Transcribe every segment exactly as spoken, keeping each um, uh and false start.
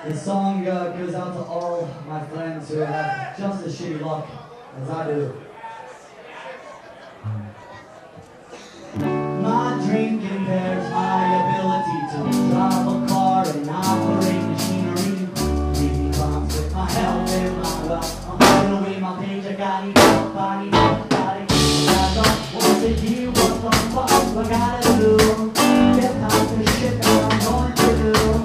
This song uh, goes out to all my friends who have just as shitty luck as I do. My dream compares my ability to drive a car and operate machinery. Leaving bombs with my health and my wealth. I'm throwing away my page, I got it, I need help, got it. I don't want to hear what the fuck I gotta do. Get out the shit that I'm going to do.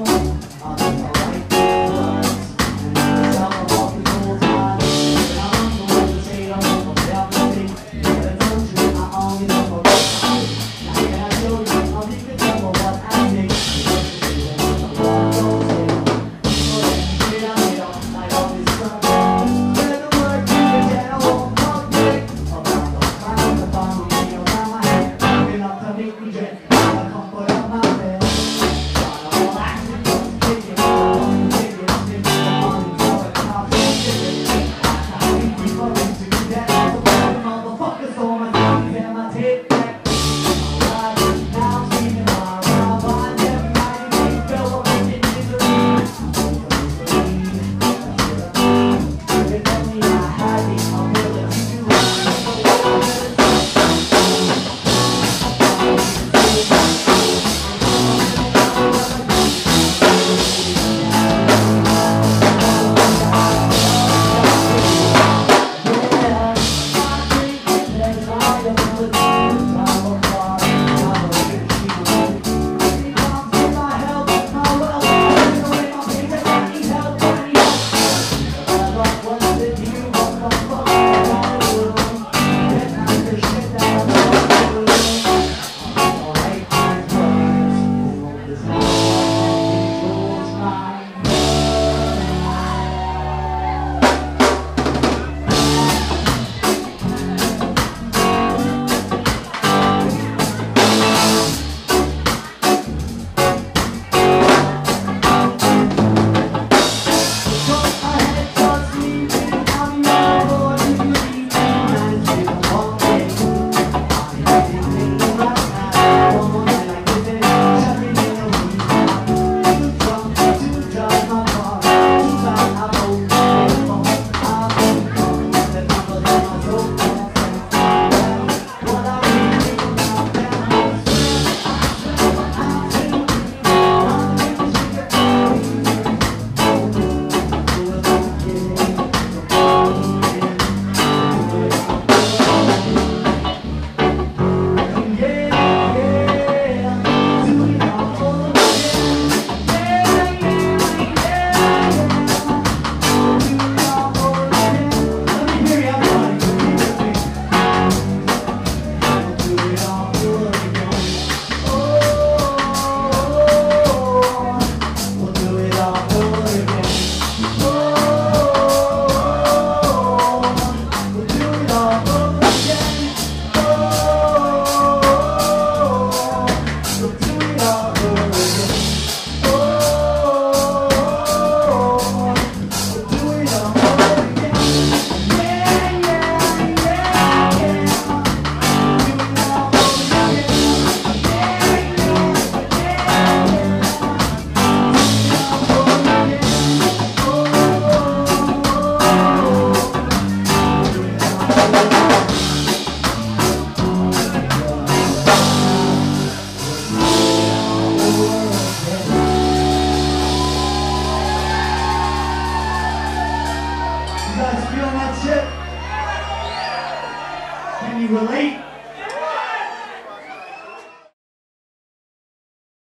You guys feeling that shit? Can you relate?